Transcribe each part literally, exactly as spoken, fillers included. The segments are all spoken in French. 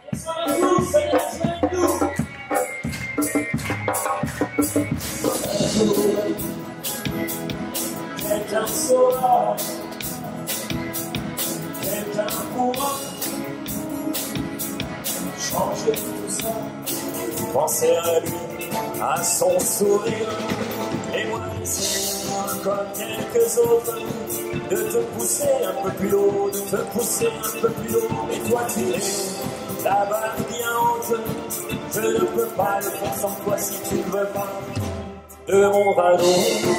Quelqu'un saura, quelqu'un pourra changer tout ça. Penser à lui, à son sourire, et moi ici, comme quelques autres, de te pousser un peu plus haut, de te pousser un peu plus haut, et toi tu es là-bas bien haute. Je ne peux pas le faire sans toi si tu ne veux pas de mon radeau,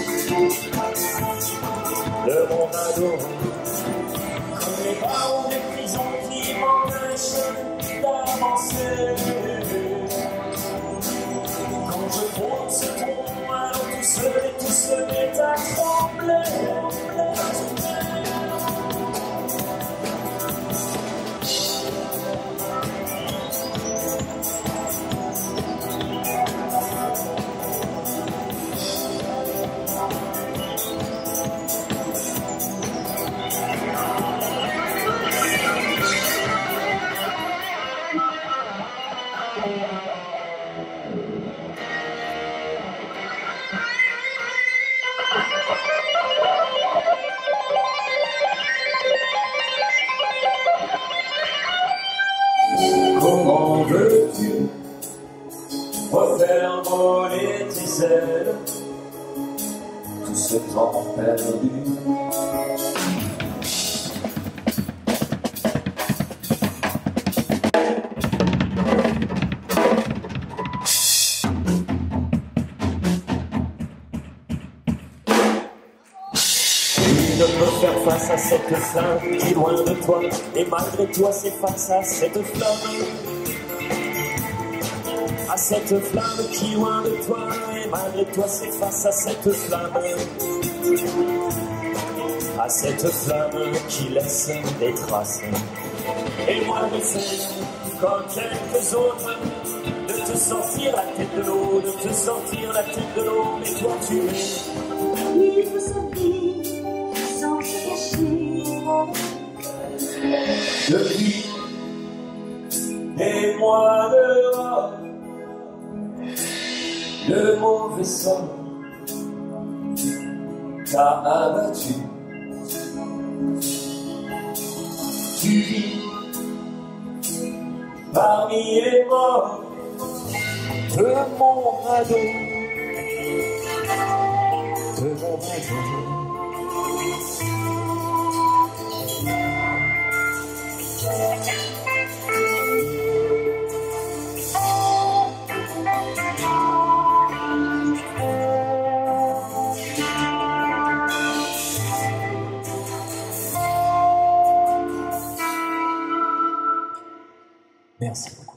de mon radeau. Comme les barreaux des prisons qui m'empêchent d'avancer. Quand je prends ce pont, alors tout se met, tout se met à trembler. Comment veux-tu refaire voler tes ailes, tout ce temps perdu? Tu ne peux faire face à cette flamme qui est loin de toi, et malgré toi c'est face à cette flamme, à cette flamme qui est loin de toi, et malgré toi c'est face à cette flamme, à cette flamme qui laisse des traces. Et moi j'essaie, comme quelques autres, de te sortir la tête de l'eau, de te sortir la tête de l'eau, mais toi tu es libre sans vie, sans se cacher. Depuis des mois dehors, le mauvais sort t'a abattu. Tu vis parmi les morts de mon radeau, de mon radeau. Merci beaucoup.